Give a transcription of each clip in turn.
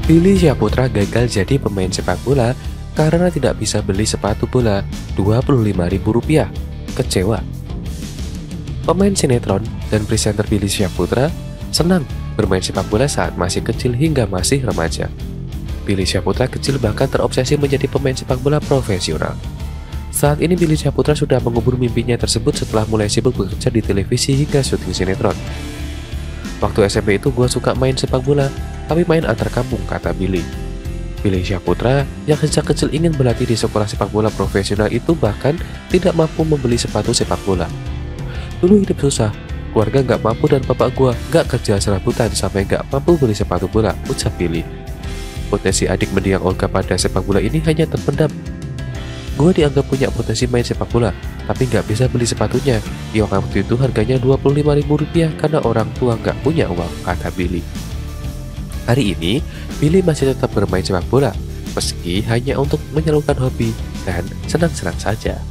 Billy Syahputra gagal jadi pemain sepak bola karena tidak bisa beli sepatu bola Rp25.000. Kecewa. Pemain sinetron dan presenter Billy Syahputra senang bermain sepak bola saat masih kecil hingga masih remaja. Billy Syahputra kecil bahkan terobsesi menjadi pemain sepak bola profesional. Saat ini Billy Syahputra sudah mengubur mimpinya tersebut setelah mulai sibuk bekerja di televisi hingga syuting sinetron. Waktu SMP itu gue suka main sepak bola, tapi main antar kampung, kata Billy. Billy Syahputra yang sejak kecil ingin berlatih di sekolah sepak bola profesional itu bahkan tidak mampu membeli sepatu sepak bola. Dulu hidup susah, keluarga nggak mampu dan bapak gue nggak kerja serabutan sampai nggak mampu beli sepatu bola, ucap Billy. Potensi adik mendiang Olga pada sepak bola ini hanya terpendam. Gue dianggap punya potensi main sepak bola, tapi nggak bisa beli sepatunya, yang waktu itu harganya Rp25.000 karena orang tua nggak punya uang, kata Billy. Hari ini, Billy masih tetap bermain sepak bola, meski hanya untuk menyalurkan hobi dan senang-senang saja.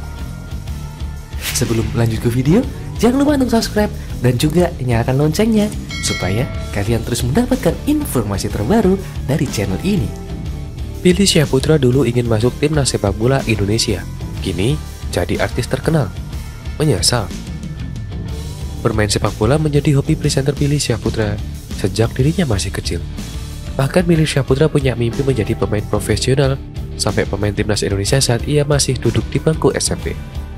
Sebelum lanjut ke video, jangan lupa untuk subscribe dan juga nyalakan loncengnya, supaya kalian terus mendapatkan informasi terbaru dari channel ini. Billy Syahputra dulu ingin masuk timnas sepak bola Indonesia, kini jadi artis terkenal. Menyesal. Bermain sepak bola menjadi hobi presenter Billy Syahputra sejak dirinya masih kecil. Bahkan Billy Syahputra punya mimpi menjadi pemain profesional sampai pemain timnas Indonesia saat ia masih duduk di bangku SMP.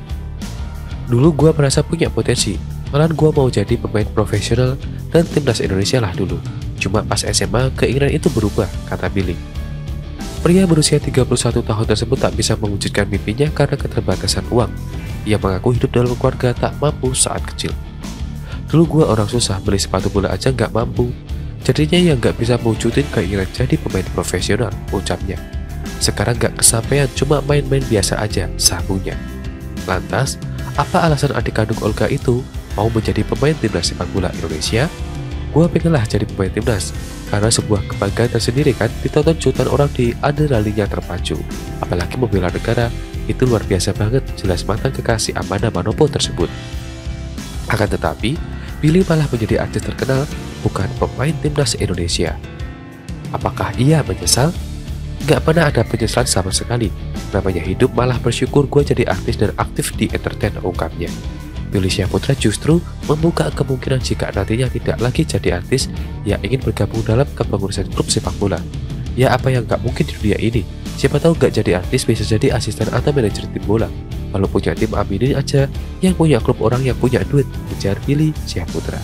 Dulu gua merasa punya potensi, malah gua mau jadi pemain profesional dan timnas Indonesia lah dulu. Cuma pas SMA keinginan itu berubah, kata Billy. Pria berusia 31 tahun tersebut tak bisa mewujudkan mimpinya karena keterbatasan uang. Ia mengaku hidup dalam keluarga tak mampu saat kecil. Dulu gua orang susah, beli sepatu bola aja nggak mampu. Jadinya yang nggak bisa mewujudin keinginan jadi pemain profesional, ucapnya. Sekarang nggak kesampaian, cuma main-main biasa aja, sambungnya. Lantas, apa alasan adik kandung Olga itu mau menjadi pemain timnas sepak bola Indonesia? Gua pengenlah jadi pemain timnas, karena sebuah kebanggaan tersendiri kan ditonton jutaan orang di adrenalinnya terpacu. Apalagi membela negara, itu luar biasa banget, jelas mantan kekasih Amanda Manopo tersebut. Akan tetapi, Billy malah menjadi artis terkenal, bukan pemain timnas Indonesia. Apakah ia menyesal? Gak pernah ada penyesalan sama sekali. Namanya hidup, malah bersyukur gue jadi artis dan aktif di entertain, ungkapnya. Billy Syahputra justru membuka kemungkinan jika nantinya tidak lagi jadi artis, ia ingin bergabung dalam kepengurusan klub sepak bola. Ya apa yang gak mungkin di dunia ini? Siapa tahu gak jadi artis bisa jadi asisten atau manajer tim bola. Kalau punya tim aminin aja, yang punya klub orang yang punya duit, ujar Billy Syahputra.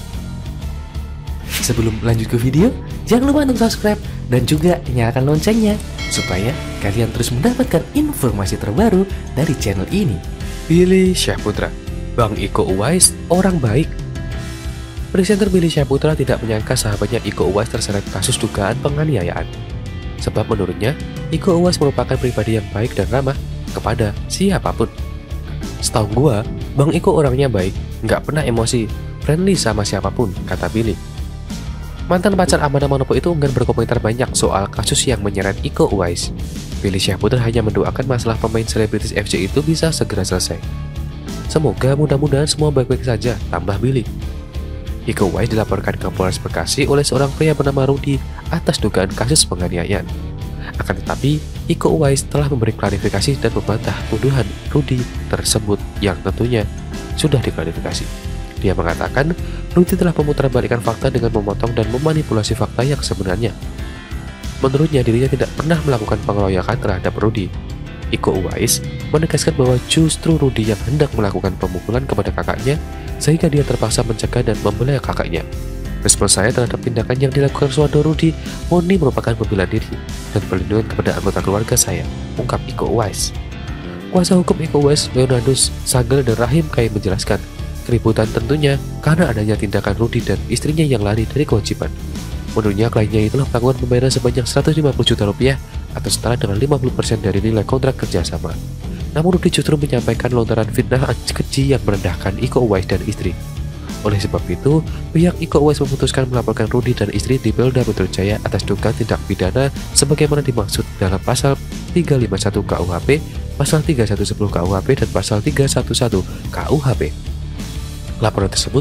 Sebelum lanjut ke video, jangan lupa untuk subscribe dan juga nyalakan loncengnya, supaya kalian terus mendapatkan informasi terbaru dari channel ini. Billy Syahputra, Bang Iko Uwais, orang baik. Presenter Billy Syahputra tidak menyangka sahabatnya Iko Uwais terseret kasus dugaan penganiayaan. Sebab menurutnya, Iko Uwais merupakan pribadi yang baik dan ramah kepada siapapun. Setahu gua, Bang Iko orangnya baik, nggak pernah emosi, friendly sama siapapun, kata Billy. Mantan pacar Amanda Manopo itu enggan berkomentar banyak soal kasus yang menyeret Iko Uwais. Billy Syahputra hanya mendoakan masalah pemain selebritis FC itu bisa segera selesai. Semoga mudah-mudahan semua baik-baik saja, tambah Billy. Iko Uwais dilaporkan ke Polres Bekasi oleh seorang pria bernama Rudi atas dugaan kasus penganiayaan. Akan tetapi, Iko Uwais telah memberi klarifikasi dan membantah tuduhan Rudi tersebut yang tentunya sudah diklarifikasi. Dia mengatakan, Rudi telah memutarbalikkan fakta dengan memotong dan memanipulasi fakta yang sebenarnya. Menurutnya, dirinya tidak pernah melakukan pengeroyokan terhadap Rudi. Iko Uwais menegaskan bahwa justru Rudi yang hendak melakukan pemukulan kepada kakaknya, sehingga dia terpaksa mencegah dan membela kakaknya. Respon saya terhadap tindakan yang dilakukan suami Rudi murni merupakan pembela diri dan perlindungan kepada anggota keluarga saya, ungkap Iko Uwais. Kuasa hukum Iko Uwais, Leonardus Sagel dan Rahim Kai menjelaskan, keributan tentunya karena adanya tindakan Rudi dan istrinya yang lari dari kewajiban. Menurutnya kliennya itulah tanggungan pembayaran sebanyak 150 juta rupiah atau setara dengan 50% dari nilai kontrak kerjasama. Namun Rudi justru menyampaikan lontaran fitnah keji yang merendahkan Iko Uwais dan istri. Oleh sebab itu, pihak Iko Uwais memutuskan melaporkan Rudi dan istri di Polda Metro Jaya atas dugaan tindak pidana sebagaimana dimaksud dalam pasal 351 KUHP, pasal 3110 KUHP, dan pasal 311 KUHP. Laporan tersebut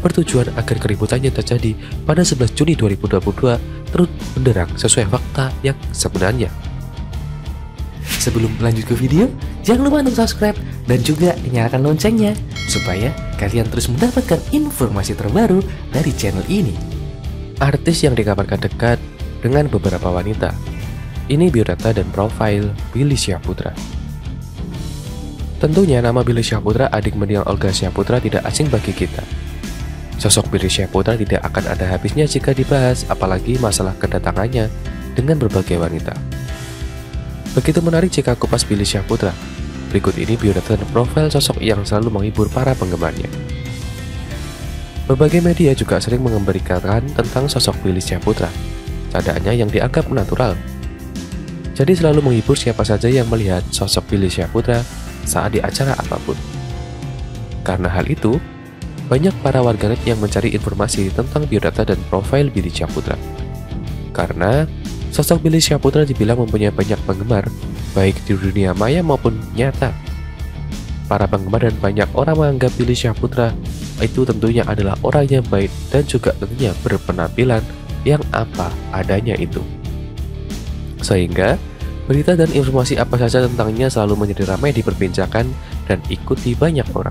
bertujuan agar keributannya terjadi pada 11 Juni 2022 turut menderang sesuai fakta yang sebenarnya. Sebelum lanjut ke video, jangan lupa untuk subscribe dan juga nyalakan loncengnya supaya kalian terus mendapatkan informasi terbaru dari channel ini. Artis yang dikabarkan dekat dengan beberapa wanita. Ini biodata dan profil Billy Syahputra. Tentunya nama Billy Syahputra, adik mendiang Olga Syahputra, tidak asing bagi kita. Sosok Billy Syahputra tidak akan ada habisnya jika dibahas, apalagi masalah kedatangannya dengan berbagai wanita. Begitu menarik jika kupas Billy Syahputra. Berikut ini biodata dan profil sosok yang selalu menghibur para penggemarnya. Berbagai media juga sering memberitakan tentang sosok Billy Syahputra, cadangannya yang dianggap natural. Jadi selalu menghibur siapa saja yang melihat sosok Billy Syahputra saat di acara apapun. Karena hal itu, banyak para warganet yang mencari informasi tentang biodata dan profil Billy Syahputra. Karena sosok Billy Syahputra dibilang mempunyai banyak penggemar, baik di dunia maya maupun nyata. Para penggemar dan banyak orang menganggap Billy Syahputra itu tentunya adalah orang yang baik dan juga tentunya berpenampilan yang apa adanya itu. Sehingga berita dan informasi apa saja tentangnya selalu menjadi ramai diperbincangkan dan ikuti banyak orang.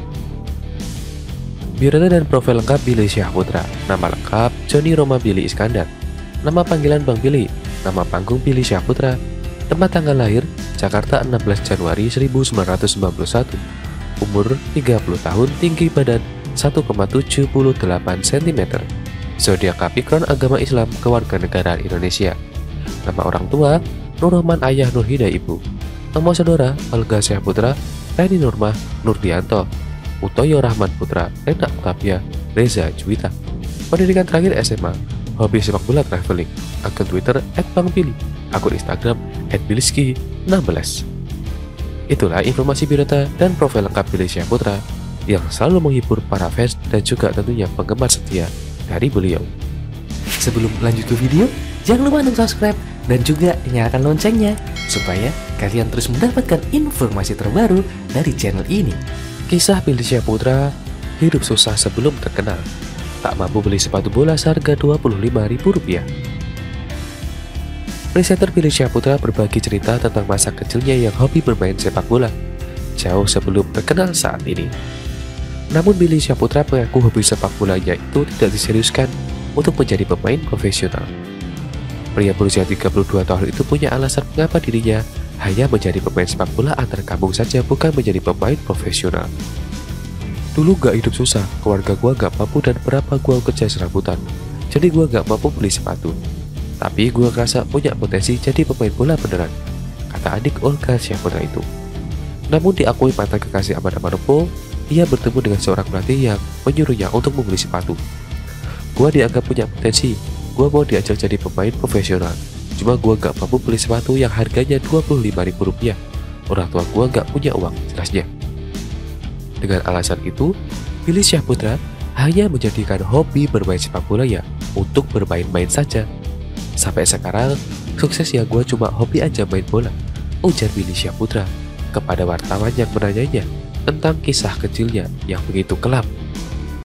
Biodata dan profil lengkap Billy Syahputra. Nama lengkap Johnny Roma Billy Iskandar. Nama panggilan Bang Billy. Nama panggung Billy Syahputra. Tempat tanggal lahir Jakarta 16 Januari 1991. Umur 30 tahun, tinggi badan 1,78 cm. Zodiak Capricorn, agama Islam, kewarganegaraan Indonesia. Nama orang tua Nur Rahman, ayah Nur Hida, ibu. Nama saudara Olga Syahputra, Reni Nurmah Nurdianto, Utoyo Rahman Putra, Rena Octavia, Reza Juwita. Pendidikan terakhir SMA. Hobi sepak bola, traveling. Akun Twitter @bangbilly. Akun Instagram @biliski16. Itulah informasi biodata dan profil lengkap Billy Syahputra yang selalu menghibur para fans dan juga tentunya penggemar setia dari beliau. Sebelum lanjut ke video, jangan lupa untuk subscribe dan juga nyalakan loncengnya supaya kalian terus mendapatkan informasi terbaru dari channel ini. Kisah Billy Syahputra hidup susah sebelum terkenal. Tak mampu beli sepatu bola seharga Rp25.000. Presenter Billy Syahputra berbagi cerita tentang masa kecilnya yang hobi bermain sepak bola, jauh sebelum terkenal saat ini. Namun Billy Syahputra mengaku hobi sepak bolanya itu tidak diseriuskan untuk menjadi pemain profesional. Pria berusia 32 tahun itu punya alasan mengapa dirinya hanya menjadi pemain sepak bola antar kampung saja, bukan menjadi pemain profesional. Dulu gak hidup susah, keluarga gua gak mampu dan berapa gua kerja serabutan, jadi gua gak mampu beli sepatu. Tapi gua ngerasa punya potensi jadi pemain bola beneran, kata adik Olga Syahputra itu. Namun diakui mantan kekasih Ahmad Manopo, ia bertemu dengan seorang pelatih yang menyuruhnya untuk membeli sepatu. Gua dianggap punya potensi, gua mau diajak jadi pemain profesional. Cuma gua gak mampu beli sepatu yang harganya Rp25.000. Orang tua gua gak punya uang, jelasnya. Dengan alasan itu, Billy Syahputra hanya menjadikan hobi bermain sepak bola ya untuk bermain-main saja. Sampai sekarang, sukses ya gua cuma hobi aja main bola, ujar Billy Syahputra kepada wartawan yang menanyanya tentang kisah kecilnya yang begitu kelam